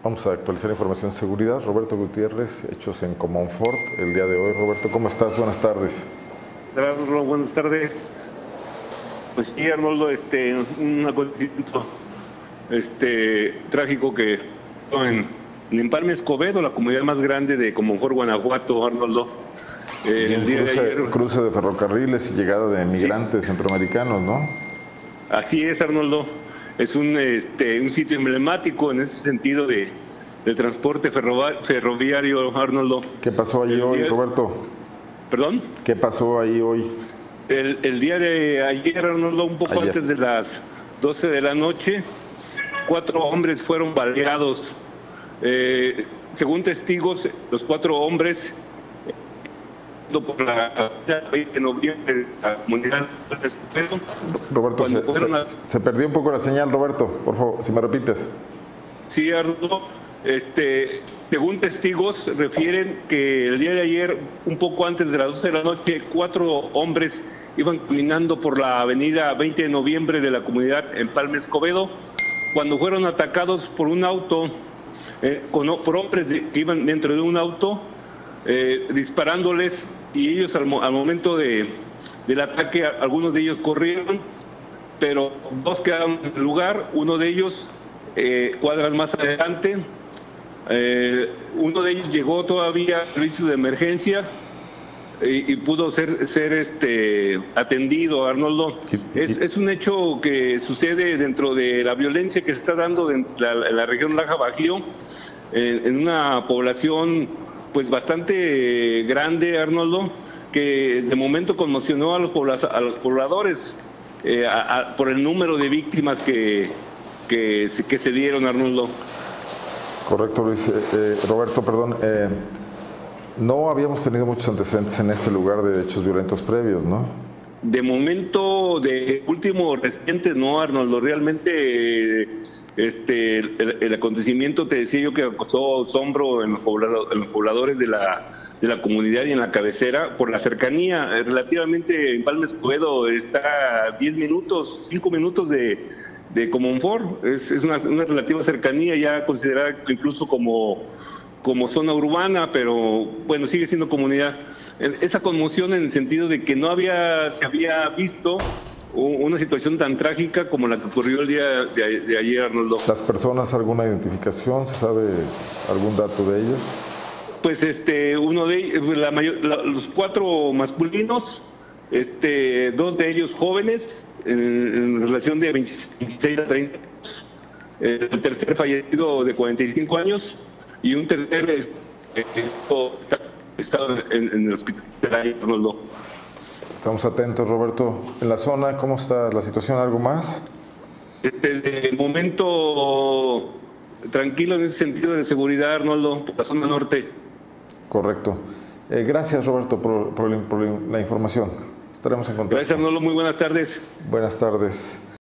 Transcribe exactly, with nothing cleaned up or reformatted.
Vamos a actualizar información de seguridad. Roberto Gutiérrez, hechos en Comonfort el día de hoy. Roberto, ¿cómo estás? Buenas tardes. Hola, buenas tardes. Pues sí, Arnoldo, este, un acontecimiento este, trágico que en, en Empalme Escobedo, la comunidad más grande de Comonfort, Guanajuato, Arnoldo. Eh, el día cruce, de ayer, cruce de ferrocarriles y llegada de migrantes sí. centroamericanos, ¿no? Así es, Arnoldo. Es un, este, un sitio emblemático en ese sentido de, de transporte ferroviario, Arnoldo. ¿Qué pasó allí hoy, día... Roberto? ¿Perdón? ¿Qué pasó ahí hoy? El, el día de ayer, Arnoldo, un poco ayer. antes de las doce de la noche, cuatro hombres fueron baleados. Eh, según testigos, los cuatro hombres, por la veinte de noviembre de la comunidad de Escobedo. Roberto, se, se, a... se perdió un poco la señal, Roberto, por favor, si me repites. Sí, Arnoldo. Este, según testigos, refieren que el día de ayer, un poco antes de las doce de la noche, cuatro hombres iban caminando por la avenida veinte de noviembre de la comunidad Empalme Escobedo, cuando fueron atacados por un auto, eh, con, por hombres de, que iban dentro de un auto, eh, disparándoles, y ellos al, al momento de, del ataque, algunos de ellos corrieron, pero dos quedaron en el lugar, uno de ellos, eh, cuadras más adelante, Eh, uno de ellos llegó todavía al servicio de emergencia y, y pudo ser, ser este, atendido, Arnoldo. Es, es un hecho que sucede dentro de la violencia que se está dando en la, en la región Laja Bajío, en, en una población pues bastante grande, Arnoldo, que de momento conmocionó a los, pobla, a los pobladores eh, a, a, por el número de víctimas que, que, que se dieron, Arnoldo. Correcto, Luis. Eh, Roberto, perdón, eh, no habíamos tenido muchos antecedentes en este lugar de hechos violentos previos, ¿no? De momento, de último reciente, no, Arnoldo. Realmente, este, el, el acontecimiento, te decía yo, que causó asombro en los, poblado, en los pobladores de la, de la comunidad y en la cabecera por la cercanía. Relativamente, Empalme Escobedo está a diez minutos, cinco minutos de... de Comonfort, es, es una, una relativa cercanía, ya considerada incluso como, como zona urbana, pero bueno, sigue siendo comunidad. Esa conmoción en el sentido de que no había, se había visto una situación tan trágica como la que ocurrió el día de, de ayer, Arnoldo. ¿Las personas, alguna identificación, se sabe algún dato de ellos? Pues este, uno de ellos, la mayor, la, los cuatro masculinos, este, dos de ellos jóvenes, en, en relación de veintiséis a treinta años, el tercer fallecido de cuarenta y cinco años y un tercer eh, está en, en el hospital de Arnoldo. Estamos atentos, Roberto. En la zona, ¿cómo está la situación? ¿Algo más? Este, de momento tranquilo en ese sentido de seguridad, Arnoldo, por la zona norte. Correcto. Eh, gracias, Roberto, por, por, por la información. Estaremos en contacto. Gracias, Arnoldo. Muy buenas tardes. Buenas tardes.